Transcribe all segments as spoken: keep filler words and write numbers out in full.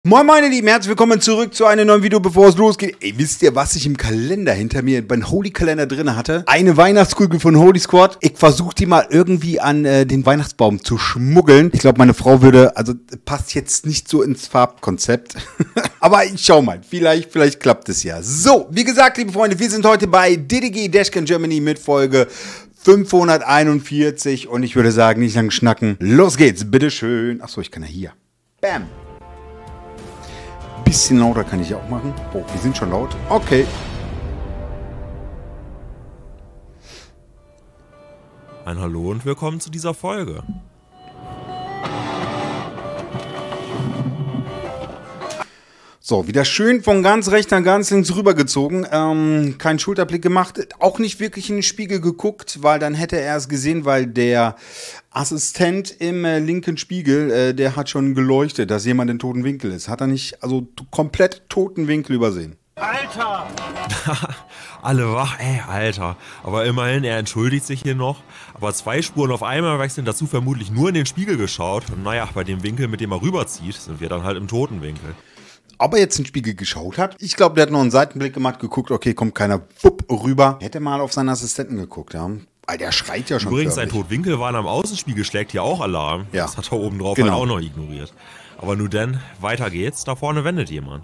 Moin meine Lieben, herzlich willkommen zurück zu einem neuen Video, bevor es losgeht. Ey, wisst ihr, was ich im Kalender hinter mir, beim Holy-Kalender drin hatte? Eine Weihnachtskugel von Holy Squad. Ich versuche die mal irgendwie an äh, den Weihnachtsbaum zu schmuggeln. Ich glaube, meine Frau würde, also passt jetzt nicht so ins Farbkonzept. Aber ich schau mal, vielleicht, vielleicht klappt es ja. So, wie gesagt, liebe Freunde, wir sind heute bei D D G Dashcam Germany mit Folge fünfhunderteinundvierzig. Und ich würde sagen, nicht lang schnacken. Los geht's, bitteschön. Achso, ich kann ja hier. Bam. Bisschen lauter kann ich ja auch machen. Oh, wir sind schon laut. Okay. Ein Hallo und willkommen zu dieser Folge. So, wieder schön von ganz rechts nach ganz links rübergezogen. Ähm, keinen Schulterblick gemacht. Auch nicht wirklich in den Spiegel geguckt, weil dann hätte er es gesehen, weil der Assistent im äh, linken Spiegel, äh, der hat schon geleuchtet, dass jemand in toten Winkel ist. Hat er nicht, also komplett toten Winkel übersehen. Alter! Alle wach, ey, Alter. Aber immerhin, er entschuldigt sich hier noch. Aber zwei Spuren auf einmal wechseln, dazu vermutlich nur in den Spiegel geschaut. Und naja, bei dem Winkel, mit dem er rüberzieht, sind wir dann halt im toten Winkel. Ob er jetzt in den Spiegel geschaut hat? Ich glaube, der hat noch einen Seitenblick gemacht, geguckt, okay, kommt keiner wupp, rüber. Hätte mal auf seinen Assistenten geguckt, ja. Weil der schreit ja schon. Übrigens, sein Totwinkelwarn am Außenspiegel schlägt hier auch Alarm. Ja. Das hat er oben drauf Genau. halt auch noch ignoriert. Aber nur denn, weiter geht's. Da vorne wendet jemand.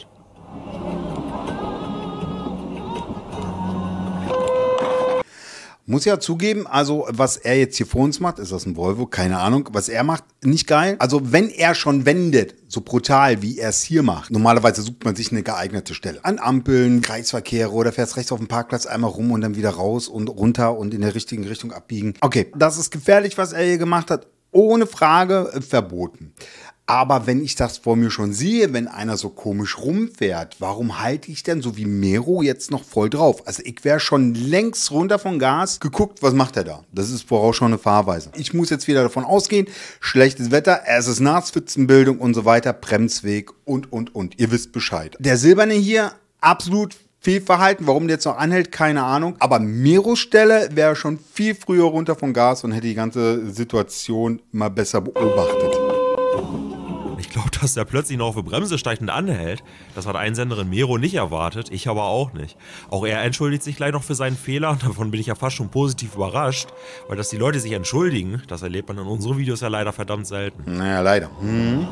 Muss ja zugeben, also was er jetzt hier vor uns macht, ist das ein Volvo? Keine Ahnung. Was er macht, nicht geil. Also wenn er schon wendet, so brutal wie er es hier macht, normalerweise sucht man sich eine geeignete Stelle. An Ampeln, Kreisverkehre oder fährst rechts auf dem Parkplatz einmal rum und dann wieder raus und runter und in der richtigen Richtung abbiegen. Okay, das ist gefährlich, was er hier gemacht hat. Ohne Frage äh, verboten. Aber wenn ich das vor mir schon sehe, wenn einer so komisch rumfährt, warum halte ich denn so wie Mero jetzt noch voll drauf? Also ich wäre schon längst runter vom Gas, geguckt, was macht er da? Das ist voraus schon eine Fahrweise. Ich muss jetzt wieder davon ausgehen, schlechtes Wetter, es ist Nachtspitzenbildung und so weiter, Bremsweg und, und, und. Ihr wisst Bescheid. Der Silberne hier, absolut Fehlverhalten, warum der jetzt noch anhält, keine Ahnung. Aber Meros Stelle wäre schon viel früher runter vom Gas und hätte die ganze Situation mal besser beobachtet. Ich glaube, dass der plötzlich noch auf die Bremse steigt und anhält. Das hat Einsenderin Mero nicht erwartet, ich aber auch nicht. Auch er entschuldigt sich gleich noch für seinen Fehler und davon bin ich ja fast schon positiv überrascht, weil dass die Leute sich entschuldigen, das erlebt man in unseren Videos ja leider verdammt selten. Naja, leider. Hm.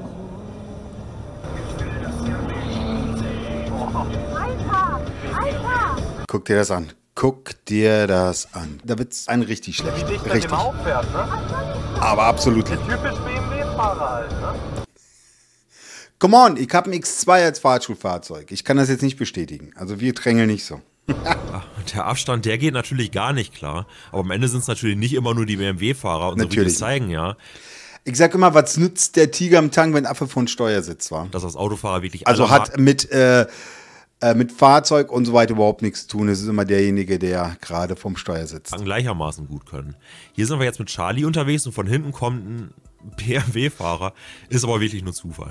Alter! Alter! Guck dir das an. Guck dir das an. Da wird's ein richtig schlecht. Wie dicht er Richtig. dem auffährt, ne? Aber absolut nicht. Typisch B M W-Fahrer halt, ne? Come on, ich habe ein X zwei als Fahrschulfahrzeug. Ich kann das jetzt nicht bestätigen. Also wir drängeln nicht so. Ja, der Abstand, der geht natürlich gar nicht klar. Aber am Ende sind es natürlich nicht immer nur die B M W-Fahrer. Unsere Natürlich. Videos zeigen ja, Ich sag immer, was nützt der Tiger im Tank, wenn Affe von Steuersitz war? dass das Autofahrer wirklich Also alle hat mit, äh, äh, mit Fahrzeug und so weiter überhaupt nichts zu tun. Es ist immer derjenige, der gerade vom Steuer sitzt. Marken gleichermaßen gut können. Hier sind wir jetzt mit Charlie unterwegs und von hinten kommt ein B M W-Fahrer. Ist aber wirklich nur Zufall.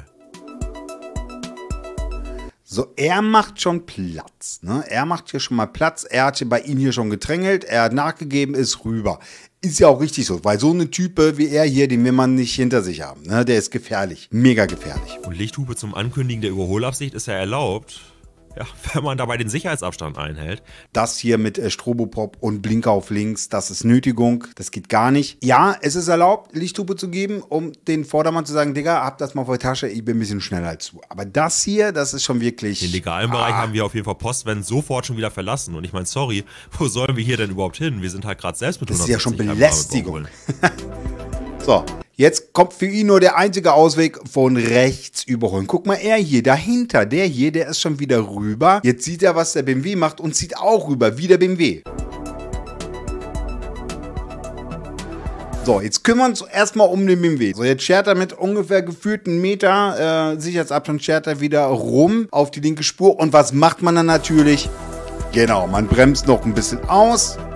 So, er macht schon Platz. Ne? Er macht hier schon mal Platz. Er hat hier bei ihm hier schon gedrängelt. Er hat nachgegeben, ist rüber. Ist ja auch richtig so, weil so eine Type wie er hier, den will man nicht hinter sich haben. Ne? Der ist gefährlich. Mega gefährlich. Und Lichthupe zum Ankündigen der Überholabsicht ist ja erlaubt. Ja, wenn man dabei den Sicherheitsabstand einhält. Das hier mit äh, Strobopop und Blinker auf links, das ist Nötigung. Das geht gar nicht. Ja, es ist erlaubt, Lichthupe zu geben, um den Vordermann zu sagen, Digga, hab das mal vor der Tasche, ich bin ein bisschen schneller als du. Aber das hier, das ist schon wirklich... Den legalen Bereich haben wir auf jeden Fall Postwend sofort schon wieder verlassen. Und ich meine, sorry, wo sollen wir hier denn überhaupt hin? Wir sind halt gerade selbst mit Das ist ja schon hundertsiebzig Belästigung. So, jetzt kommt für ihn nur der einzige Ausweg von rechts überholen. Guck mal, er hier, dahinter, der hier, der ist schon wieder rüber. Jetzt sieht er, was der B M W macht und zieht auch rüber, wie der B M W. So, jetzt kümmern wir uns erstmal um den B M W. So, jetzt schert er mit ungefähr gefühlten Meter äh, Sicherheitsabstand, schert er wieder rum auf die linke Spur. Und was macht man dann natürlich? Genau, man bremst noch ein bisschen aus.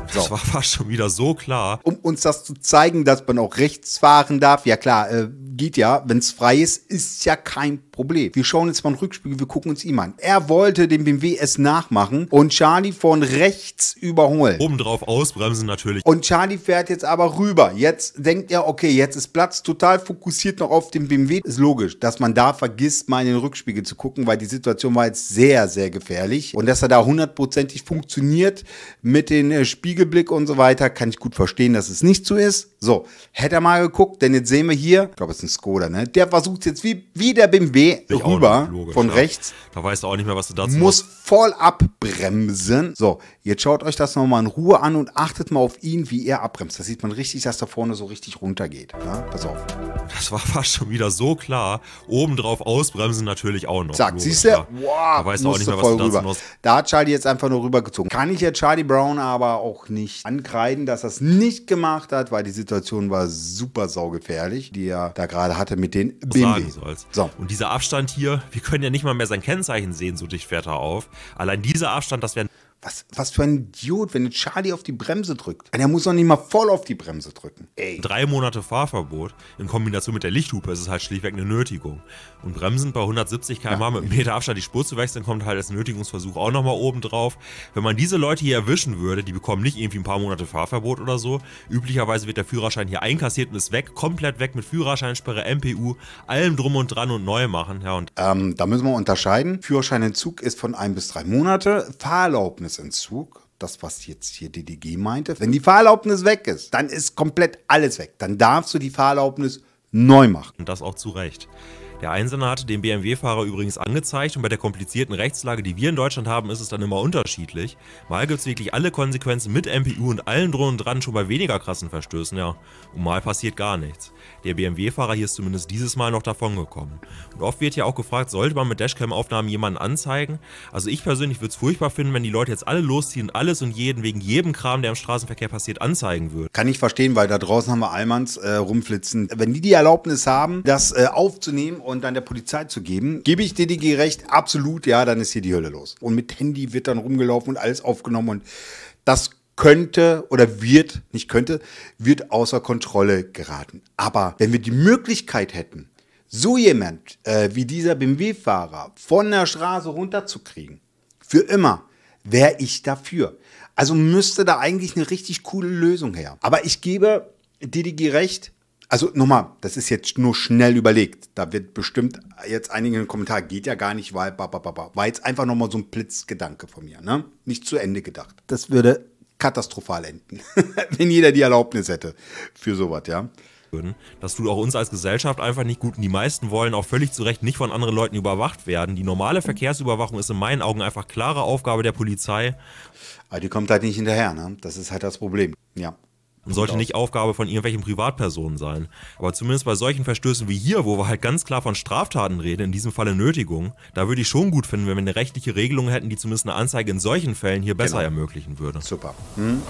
So. Das war fast schon wieder so klar. Um uns das zu zeigen, dass man auch rechts fahren darf, ja klar, äh, geht ja, wenn es frei ist, ist ja kein Problem. Wir schauen jetzt mal einen Rückspiegel, wir gucken uns ihn an. Er wollte dem B M W S nachmachen und Charlie von rechts überholen. Obendrauf ausbremsen natürlich. Und Charlie fährt jetzt aber rüber. Jetzt denkt er, okay, jetzt ist Platz, total fokussiert noch auf dem B M W. Ist logisch, dass man da vergisst, mal in den Rückspiegel zu gucken, weil die Situation war jetzt sehr, sehr gefährlich. Und dass er da hundertprozentig funktioniert mit dem äh, Spiegelblick und so weiter, kann ich gut verstehen, dass es nicht so ist. So, hätte er mal geguckt, denn jetzt sehen wir hier, ich glaube, es ist ein Skoda, ne? Der versucht jetzt wie, wie der B M W Ich rüber auch logisch, von ja. rechts. Da weißt du auch nicht mehr, was du dazu Muss voll abbremsen. So, jetzt schaut euch das nochmal in Ruhe an und achtet mal auf ihn, wie er abbremst. Da sieht man richtig, dass da vorne so richtig runtergeht. Ja, pass auf. Das war fast schon wieder so klar. Obendrauf ausbremsen natürlich auch noch. Zack, Logisch, siehst du? ja. Wow, Da weißt du auch nicht musste mehr, was voll du dazu rüber. noch... Da hat Charlie jetzt einfach nur rübergezogen. Kann ich jetzt Charlie Brown aber auch nicht ankreiden, dass er es nicht gemacht hat, weil die Situation war super saugefährlich, die er da gerade hatte mit den B M W. sagen sollst. So. Und dieser Abstand hier, wir können ja nicht mal mehr sein Kennzeichen sehen, so dicht fährt er auf. Allein dieser Abstand, das wäre... Was, was für ein Idiot, wenn jetzt Charlie auf die Bremse drückt. Und er muss doch nicht mal voll auf die Bremse drücken. Ey. Drei Monate Fahrverbot in Kombination mit der Lichthupe ist es halt schlichtweg eine Nötigung. Und bremsend bei hundertsiebzig Kilometer pro Stunde mit einem Meter Abstand die Spur zu wechseln, kommt halt als Nötigungsversuch auch nochmal oben drauf. Wenn man diese Leute hier erwischen würde, die bekommen nicht irgendwie ein paar Monate Fahrverbot oder so. Üblicherweise wird der Führerschein hier einkassiert und ist weg, komplett weg mit Führerscheinsperre, M P U, allem drum und dran und neu machen. Ja, und Ähm, da müssen wir unterscheiden. Führerscheinentzug ist von ein bis drei Monate. Fahrerlaubnisentzug, das was jetzt hier D D G meinte. Wenn die Fahrerlaubnis weg ist, dann ist komplett alles weg. Dann darfst du die Fahrerlaubnis neu machen. Und das auch zu Recht. Der Einsender hatte den B M W-Fahrer übrigens angezeigt und bei der komplizierten Rechtslage, die wir in Deutschland haben, ist es dann immer unterschiedlich. Mal gibt es wirklich alle Konsequenzen mit M P U und allen drum und dran schon bei weniger krassen Verstößen, ja. Und mal passiert gar nichts. Der B M W-Fahrer hier ist zumindest dieses Mal noch davon gekommen. Und oft wird ja auch gefragt, sollte man mit Dashcam-Aufnahmen jemanden anzeigen? Also ich persönlich würde es furchtbar finden, wenn die Leute jetzt alle losziehen und alles und jeden wegen jedem Kram, der im Straßenverkehr passiert, anzeigen würden. Kann ich verstehen, weil da draußen haben wir Allmanns äh, rumflitzen. Wenn die die Erlaubnis haben, das äh, aufzunehmen und dann der Polizei zu geben, gebe ich D D G recht, absolut, ja, dann ist hier die Hölle los. Und mit Handy wird dann rumgelaufen und alles aufgenommen und das könnte oder wird, nicht könnte, wird außer Kontrolle geraten. Aber wenn wir die Möglichkeit hätten, so jemand äh, wie dieser B M W-Fahrer von der Straße runterzukriegen, für immer, wäre ich dafür. Also müsste da eigentlich eine richtig coole Lösung her. Aber ich gebe D D G recht. Also nochmal, das ist jetzt nur schnell überlegt. Da wird bestimmt jetzt einige in den Kommentaren, geht ja gar nicht, weil, babababa. War jetzt einfach nochmal so ein Blitzgedanke von mir, ne? Nicht zu Ende gedacht. Das würde katastrophal enden, wenn jeder die Erlaubnis hätte für sowas, ja. Das tut auch uns als Gesellschaft einfach nicht gut und die meisten wollen auch völlig zu Recht nicht von anderen Leuten überwacht werden. Die normale Verkehrsüberwachung ist in meinen Augen einfach klare Aufgabe der Polizei. Aber die kommt halt nicht hinterher, ne? Das ist halt das Problem, ja. Und sollte nicht Aufgabe von irgendwelchen Privatpersonen sein. Aber zumindest bei solchen Verstößen wie hier, wo wir halt ganz klar von Straftaten reden, in diesem Falle Nötigung, da würde ich schon gut finden, wenn wir eine rechtliche Regelung hätten, die zumindest eine Anzeige in solchen Fällen hier besser Genau. ermöglichen würde. Super. Hm?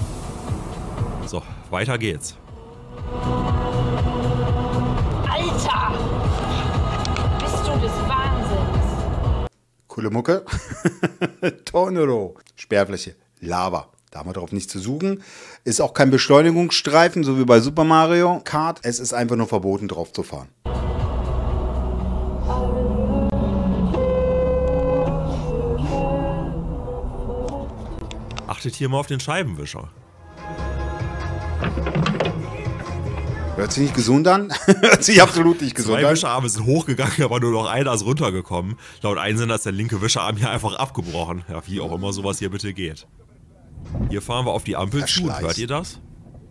So, weiter geht's. Alter! Bist du des Wahnsinns? Coole Mucke. Tornado. Sperrfläche. Lava. Da haben wir drauf nichts zu suchen. Ist auch kein Beschleunigungsstreifen, so wie bei Super Mario Kart. Es ist einfach nur verboten, drauf zu fahren. Achtet hier mal auf den Scheibenwischer. Hört sich nicht gesund an? Hört sich absolut nicht gesund Zwei an. Wischerarme sind hochgegangen, aber nur noch einer ist runtergekommen. Laut Einsender ist der linke Wischerarm hier einfach abgebrochen. Ja, wie auch immer sowas hier bitte geht. Hier fahren wir auf die Ampel zu. Verschleiß. Hört ihr das?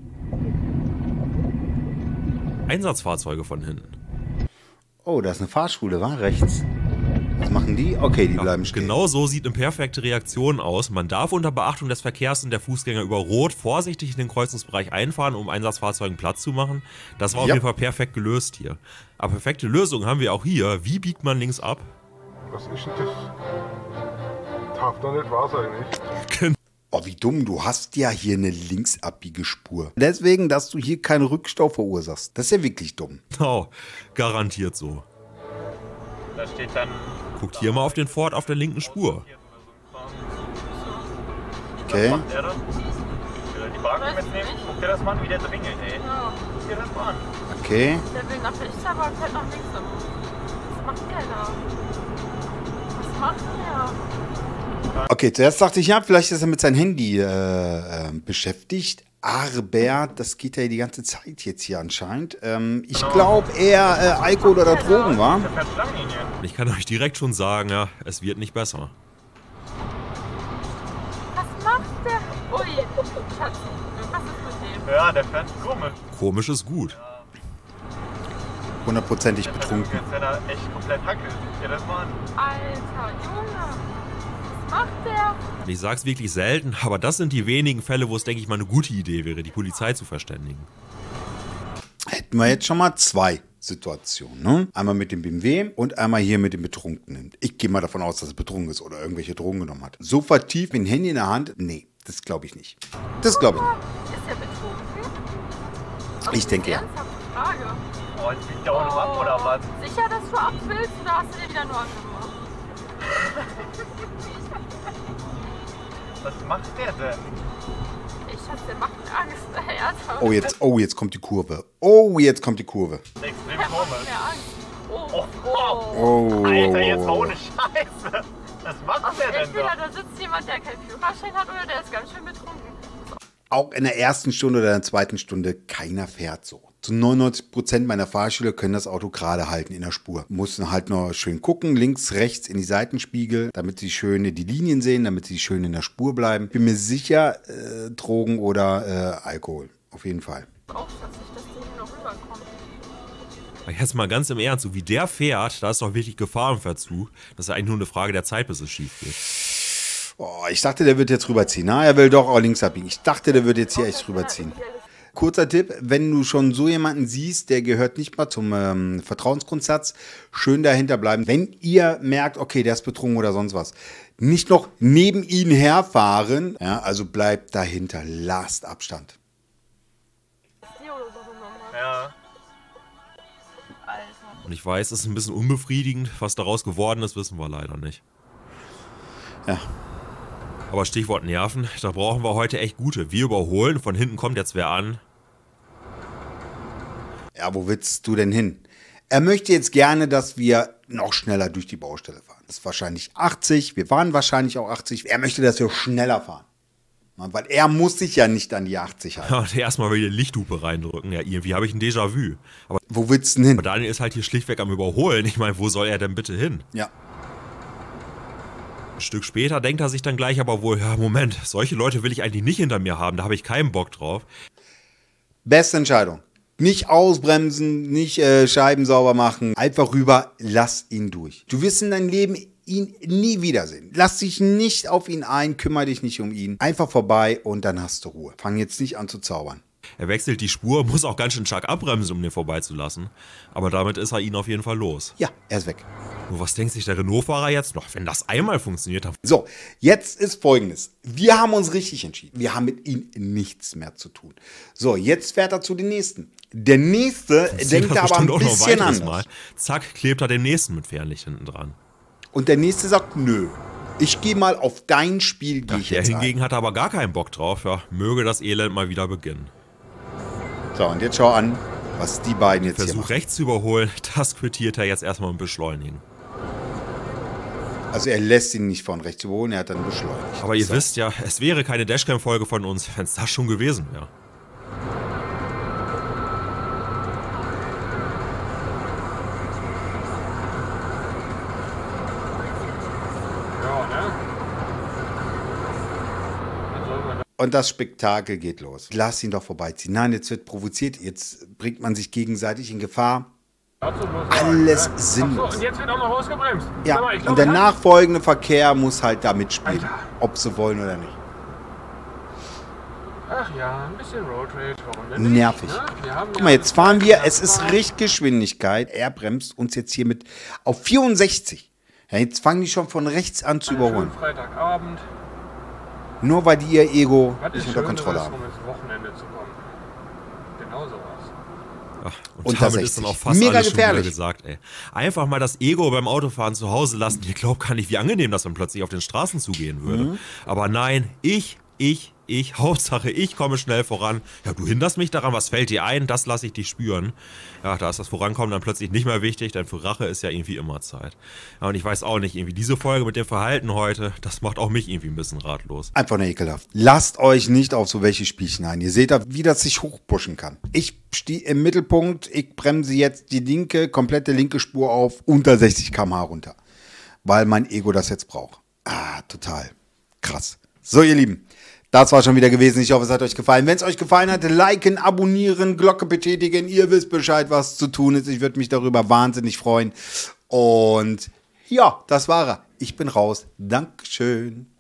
Einsatzfahrzeuge von hinten. Oh, da ist eine Fahrschule, war rechts. Was machen die? Okay, die bleiben stehen. Genau so sieht eine perfekte Reaktion aus. Man darf unter Beachtung des Verkehrs und der Fußgänger über Rot vorsichtig in den Kreuzungsbereich einfahren, um Einsatzfahrzeugen Platz zu machen. Das war auf Ja. jeden Fall perfekt gelöst hier. Aber perfekte Lösung haben wir auch hier. Wie biegt man links ab? Was ist denn das? Darf doch nicht wahr sein, nicht? Oh, wie dumm. Du hast ja hier eine Linksabbiegerspur. Deswegen, dass du hier keinen Rückstau verursachst. Das ist ja wirklich dumm. Genau, garantiert so. Da steht dann. Guckt hier mal auf den Ford auf der linken Spur. Okay. Er dann? Will er die Wagen Weiß mitnehmen. nicht. Guck dir das mal an, wie der dringelt, ey. Ja. Guck dir das mal an. Okay. Der will nach rechts, aber fährt nach links. Was macht der da? Was macht der? Okay, zuerst dachte ich, ja, vielleicht ist er mit seinem Handy äh, äh, beschäftigt. Aber das geht ja die ganze Zeit jetzt hier anscheinend. Ähm, ich glaube eher äh, Alkohol oder Drogen, war. Der fährt Schlangenlinien. Und ich kann euch direkt schon sagen, ja, es wird nicht besser. Was macht der? Ui, Schatz, was ist mit dem? Ja, der fährt komisch. Komisch ist gut. Hundertprozentig Der fährt betrunken. jetzt, wenn er echt komplett hackelt. Guck dir das mal an. Alter, Junge. Was macht der? Und ich sag's wirklich selten, aber das sind die wenigen Fälle, wo es, denke ich mal, eine gute Idee wäre, die Polizei zu verständigen. Hätten wir jetzt schon mal zwei Situationen. Ne? Einmal mit dem B M W und einmal hier mit dem Betrunkenen. Ich gehe mal davon aus, dass er betrunken ist oder irgendwelche Drogen genommen hat. So vertieft mit dem Handy in der Hand? Nee, das glaube ich nicht. Das glaube ich nicht. Ist er betrunken? Ich denke ja. Ernsthafte Frage. Oh, jetzt biegt der auch noch ab, oder was? Sicher, dass du ab willst oder hast du dir wieder nur angemacht? Was macht der denn? Ich Schatz, der macht mir Angst. Ernsthaft. Oh, jetzt, oh, jetzt kommt die Kurve. Oh, jetzt kommt die Kurve. Extrem Der macht komisch. mir Angst. Oh, Oh, oh. Oh. Alter, jetzt mal ohne Scheiße. Was macht Also der denn entweder da? da sitzt jemand, der keinen Führerschein hat, oder der ist ganz schön betrunken. Auch in der ersten Stunde oder in der zweiten Stunde, keiner fährt so. Zu neunundneunzig Prozent meiner Fahrschüler können das Auto gerade halten in der Spur. Mussten halt noch schön gucken, links, rechts in die Seitenspiegel, damit sie schön die Linien sehen, damit sie schön in der Spur bleiben. Bin mir sicher, äh, Drogen oder äh, Alkohol. Auf jeden Fall. Aufschätzlich, dass die hier noch rüberkommen. Jetzt mal ganz im Ernst, so wie der fährt, da ist doch wirklich Gefahr im Verzug. Das ist ja eigentlich nur eine Frage der Zeit, bis es schief geht. Oh, ich dachte, der wird jetzt rüberziehen. Na, er will doch auch links abbiegen. Ich dachte, der wird jetzt hier echt rüberziehen. Kurzer Tipp, wenn du schon so jemanden siehst, der gehört nicht mal zum ähm, Vertrauensgrundsatz, schön dahinter bleiben. Wenn ihr merkt, okay, der ist betrunken oder sonst was, nicht noch neben ihn herfahren, ja, also bleibt dahinter, lasst Abstand. Die oder so genommen hat. Ja. Alter. Und ich weiß, es ist ein bisschen unbefriedigend. Was daraus geworden ist, wissen wir leider nicht. Ja. Aber Stichwort Nerven, da brauchen wir heute echt gute. Wir überholen, von hinten kommt jetzt wer an. Ja, wo willst du denn hin? Er möchte jetzt gerne, dass wir noch schneller durch die Baustelle fahren. Das ist wahrscheinlich achtzig, wir fahren wahrscheinlich auch achtzig. Er möchte, dass wir schneller fahren. Weil er muss sich ja nicht an die achtzig halten. Ja, und erstmal wieder die Lichthupe reindrücken. Ja, irgendwie habe ich ein Déjà-vu. Aber Wo willst du denn hin? Daniel ist halt hier schlichtweg am Überholen. Ich meine, wo soll er denn bitte hin? Ja. Ein Stück später denkt er sich dann gleich aber wohl, ja, Moment, solche Leute will ich eigentlich nicht hinter mir haben. Da habe ich keinen Bock drauf. Beste Entscheidung. Nicht ausbremsen, nicht äh, Scheiben sauber machen. Einfach rüber, lass ihn durch. Du wirst in deinem Leben ihn nie wiedersehen. Lass dich nicht auf ihn ein, kümmere dich nicht um ihn. Einfach vorbei und dann hast du Ruhe. Fang jetzt nicht an zu zaubern. Er wechselt die Spur, muss auch ganz schön stark abbremsen, um den vorbeizulassen. Aber damit ist er ihn auf jeden Fall los. Ja, er ist weg. Nur was denkt sich der Renault-Fahrer jetzt noch? Wenn das einmal funktioniert, dann So, jetzt ist Folgendes. Wir haben uns richtig entschieden. Wir haben mit ihm nichts mehr zu tun. So, jetzt fährt er zu den Nächsten. Der Nächste denkt das aber ein bestimmt auch noch bisschen weiteres anders. Mal. Zack, klebt er den Nächsten mit Fernlicht hinten dran. Und der Nächste sagt, nö, ich gehe mal auf dein Spiel, gehe Ja, ich der jetzt hingegen hat aber gar keinen Bock drauf. Ja, möge das Elend mal wieder beginnen. ein. So, und jetzt schau an, was die beiden jetzt hier Versuch machen. rechts zu überholen, das quittiert er jetzt erstmal mit Beschleunigen. Also er lässt ihn nicht von rechts überholen, er hat dann beschleunigt. Aber ihr So. wisst ja, es wäre keine Dashcam-Folge von uns, wenn es das schon gewesen wäre. Ja, ne? Dann sollen wir Und das Spektakel geht los. Lass ihn doch vorbeiziehen. Nein, jetzt wird provoziert, jetzt bringt man sich gegenseitig in Gefahr. dazu bloß Alles sagen, ne? sinnlos. Ach so, und jetzt wird auch noch rausgebremst. Ja, Sag mal, ich glaub, und der wir haben- nachfolgende Verkehr muss halt da mitspielen, Alter. ob sie wollen oder nicht. Ach ja, ein bisschen Road Rage, warum denn nicht? Nervig. Ne? Wir haben Guck ja mal, jetzt fahren wir, ja, es ist fahren. Richtgeschwindigkeit. Er bremst uns jetzt hier mit auf vierundsechzig. Ja, jetzt fangen die schon von rechts an zu überholen. Schönen Freitagabend. Nur weil die ihr Ego Was nicht ist unter Schöneres, Kontrolle haben. um ins Wochenende zu kommen? Genau sowas. Ach, und Unter damit sechzig. ist dann auch fast Mega alles schon wieder gefährlich. gesagt, ey. Einfach mal das Ego beim Autofahren zu Hause lassen. Ihr glaubt gar nicht, wie angenehm das dann plötzlich auf den Straßen zugehen würde. Mhm. Aber nein, ich, ich, ich, Hauptsache ich komme schnell voran. Ja, du hinderst mich daran, was fällt dir ein, das lasse ich dich spüren. Ja, da ist das Vorankommen dann plötzlich nicht mehr wichtig, denn für Rache ist ja irgendwie immer Zeit. Ja, und ich weiß auch nicht, irgendwie diese Folge mit dem Verhalten heute, das macht auch mich irgendwie ein bisschen ratlos. Einfach nur ekelhaft. Lasst euch nicht auf so welche Spielchen ein. Ihr seht da, wie das sich hochpushen kann. Ich stehe im Mittelpunkt, ich bremse jetzt die linke, komplette linke Spur auf unter sechzig Kilometer pro Stunde runter. Weil mein Ego das jetzt braucht. Ah, total. Krass. So, ihr Lieben, das war schon wieder gewesen. Ich hoffe, es hat euch gefallen. Wenn es euch gefallen hat, liken, abonnieren, Glocke betätigen. Ihr wisst Bescheid, was zu tun ist. Ich würde mich darüber wahnsinnig freuen. Und ja, das war er. Ich bin raus. Dankeschön.